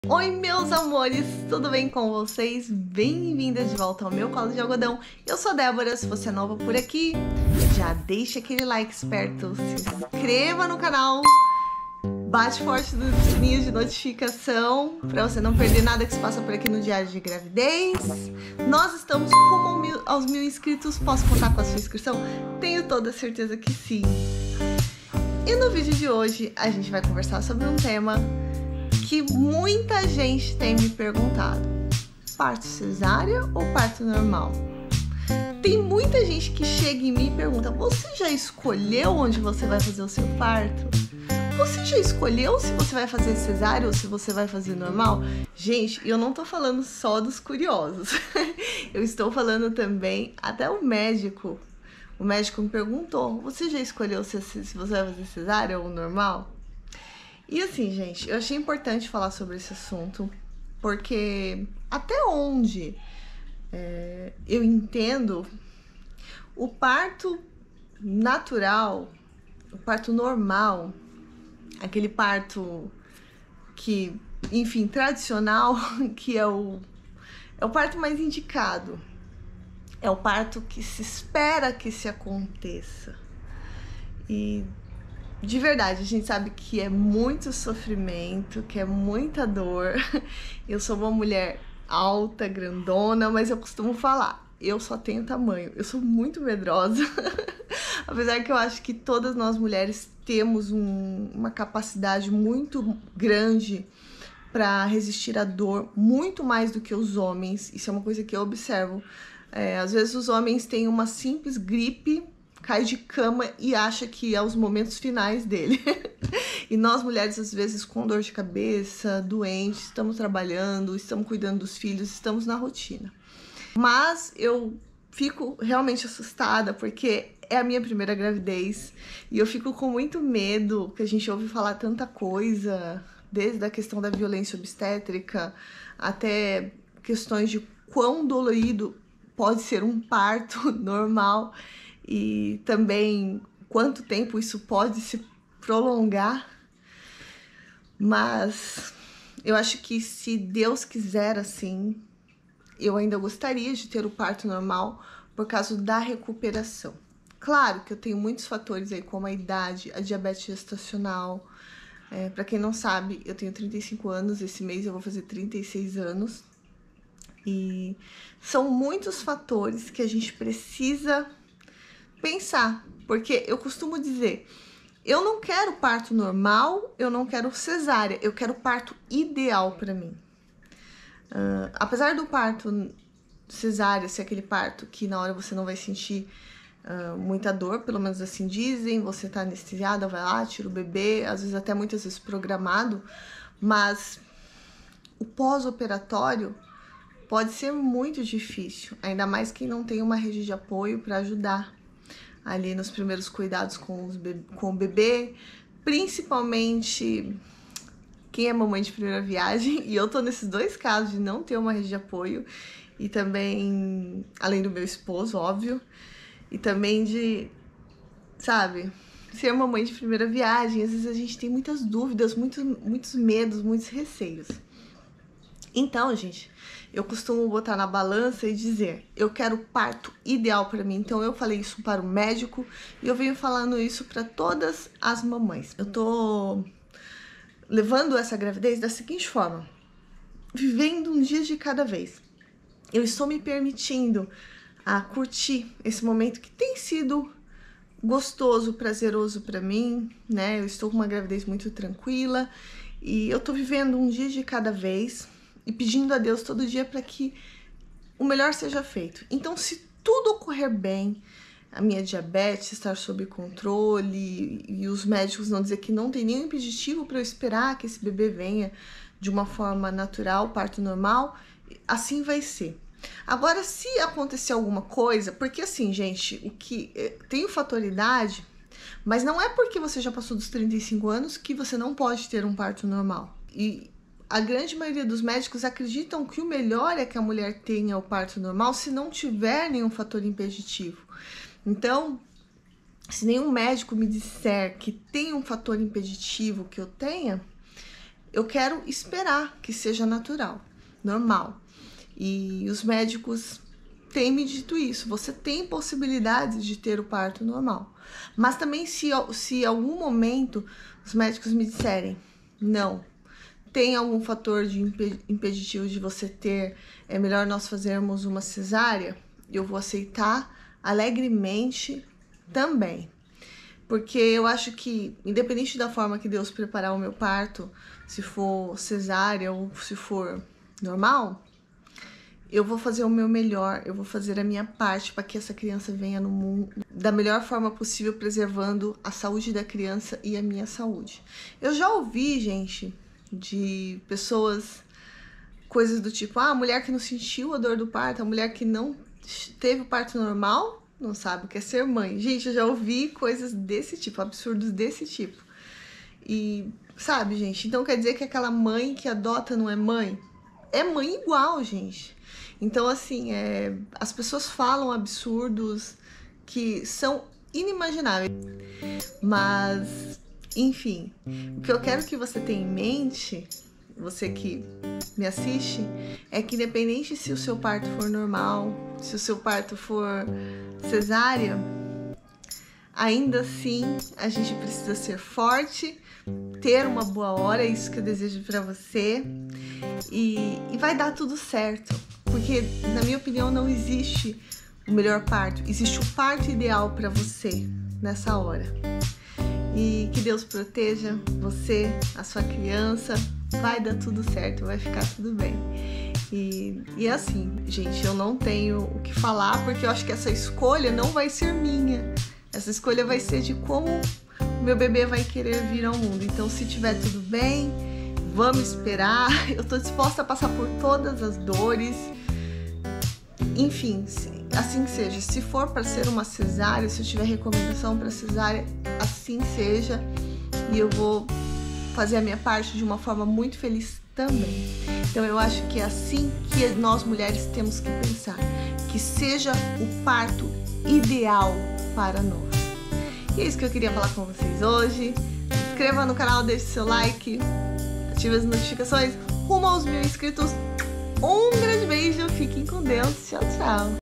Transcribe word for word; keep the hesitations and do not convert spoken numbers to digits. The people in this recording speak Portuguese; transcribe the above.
Oi, meus amores, tudo bem com vocês? Bem-vindas de volta ao meu colo de algodão. Eu sou a Débora, se você é nova por aqui, já deixa aquele like esperto, se inscreva no canal, bate forte no sininho de notificação para você não perder nada que se passa por aqui no Diário de Gravidez. Nós estamos rumo ao mil, aos mil inscritos, posso contar com a sua inscrição? Tenho toda certeza que sim. E no vídeo de hoje a gente vai conversar sobre um tema que muita gente tem me perguntado: parto cesárea ou parto normal? Tem muita gente que chega em mim e pergunta: você já escolheu onde você vai fazer o seu parto? Você já escolheu se você vai fazer cesárea ou se você vai fazer normal? Gente, eu não tô falando só dos curiosos. Eu estou falando também, até o médico. O médico me perguntou: você já escolheu se, se você vai fazer cesárea ou normal? E assim, gente, eu achei importante falar sobre esse assunto, porque até onde é, eu entendo, o parto natural, o parto normal, aquele parto que, enfim, tradicional, que é o, é o parto mais indicado, é o parto que se espera que se aconteça. E de verdade, a gente sabe que é muito sofrimento, que é muita dor. Eu sou uma mulher alta, grandona, mas eu costumo falar, eu só tenho tamanho. Eu sou muito medrosa. Apesar que eu acho que todas nós mulheres temos um, uma capacidade muito grande para resistir à dor, muito mais do que os homens. Isso é uma coisa que eu observo. É, às vezes os homens têm uma simples gripe, cai de cama e acha que é os momentos finais dele. E nós mulheres, às vezes, com dor de cabeça, doentes, estamos trabalhando, estamos cuidando dos filhos, estamos na rotina. Mas eu fico realmente assustada porque é a minha primeira gravidez e eu fico com muito medo, que a gente ouve falar tanta coisa, desde a questão da violência obstétrica até questões de quão dolorido pode ser um parto normal. E também quanto tempo isso pode se prolongar. Mas eu acho que, se Deus quiser assim, eu ainda gostaria de ter o parto normal por causa da recuperação. Claro que eu tenho muitos fatores aí, como a idade, a diabetes gestacional. É, para quem não sabe, eu tenho trinta e cinco anos, esse mês eu vou fazer trinta e seis anos. E são muitos fatores que a gente precisa pensar, porque eu costumo dizer, eu não quero parto normal, eu não quero cesárea, eu quero parto ideal para mim. Uh, apesar do parto cesárea ser aquele parto que na hora você não vai sentir uh, muita dor, pelo menos assim dizem, você tá anestesiada, vai lá, tira o bebê, às vezes até muitas vezes programado, mas o pós-operatório pode ser muito difícil, ainda mais quem não tem uma rede de apoio para ajudar ali nos primeiros cuidados com, os be com o bebê, principalmente quem é mamãe de primeira viagem, e eu tô nesses dois casos de não ter uma rede de apoio, e também, além do meu esposo, óbvio, e também de, sabe, ser mamãe de primeira viagem, às vezes a gente tem muitas dúvidas, muitos, muitos medos, muitos receios. Então, gente, eu costumo botar na balança e dizer, eu quero o parto ideal para mim. Então eu falei isso para o médico e eu venho falando isso para todas as mamães. Eu tô levando essa gravidez da seguinte forma: vivendo um dia de cada vez. Eu estou me permitindo a curtir esse momento que tem sido gostoso, prazeroso para mim, né? Eu estou com uma gravidez muito tranquila e eu tô vivendo um dia de cada vez e pedindo a Deus todo dia para que o melhor seja feito. Então, se tudo ocorrer bem, a minha diabetes estar sob controle e os médicos não dizer que não tem nenhum impeditivo para eu esperar que esse bebê venha de uma forma natural, parto normal, assim vai ser. Agora, se acontecer alguma coisa, porque assim, gente, o que tem o fator idade, mas não é porque você já passou dos trinta e cinco anos que você não pode ter um parto normal. E a grande maioria dos médicos acreditam que o melhor é que a mulher tenha o parto normal se não tiver nenhum fator impeditivo. Então, se nenhum médico me disser que tem um fator impeditivo que eu tenha, eu quero esperar que seja natural, normal. E os médicos têm me dito isso, você tem possibilidades de ter o parto normal. Mas também se, se em algum momento os médicos me disserem, não, tem algum fator de impeditivo de você ter, é melhor nós fazermos uma cesárea, eu vou aceitar alegremente também. Porque eu acho que, independente da forma que Deus preparar o meu parto, se for cesárea ou se for normal, eu vou fazer o meu melhor, eu vou fazer a minha parte para que essa criança venha no mundo da melhor forma possível, preservando a saúde da criança e a minha saúde. Eu já ouvi, gente, de pessoas, coisas do tipo, ah, a mulher que não sentiu a dor do parto, a mulher que não teve o parto normal, não sabe o que é ser mãe. Gente, eu já ouvi coisas desse tipo, absurdos desse tipo. E, sabe, gente, então quer dizer que aquela mãe que adota não é mãe? É mãe igual, gente. Então, assim, é, as pessoas falam absurdos que são inimagináveis. Mas, enfim, o que eu quero que você tenha em mente, você que me assiste, é que independente se o seu parto for normal, se o seu parto for cesárea, ainda assim a gente precisa ser forte, ter uma boa hora, é isso que eu desejo pra você, e, e vai dar tudo certo, porque na minha opinião não existe o melhor parto, existe o parto ideal pra você nessa hora. E que Deus proteja você, a sua criança, vai dar tudo certo, vai ficar tudo bem. E, e assim, gente, eu não tenho o que falar, porque eu acho que essa escolha não vai ser minha. Essa escolha vai ser de como o meu bebê vai querer vir ao mundo. Então, se tiver tudo bem, vamos esperar. Eu tô disposta a passar por todas as dores. Enfim, assim que seja. Se for para ser uma cesárea, se eu tiver recomendação para cesárea, assim seja. E eu vou fazer a minha parte de uma forma muito feliz também. Então, eu acho que é assim que nós mulheres temos que pensar. Que seja o parto ideal para nós. E é isso que eu queria falar com vocês hoje. Se inscreva no canal, deixe seu like, ative as notificações, rumo aos mil inscritos. Um grande beijo, fiquem com Deus, tchau, tchau!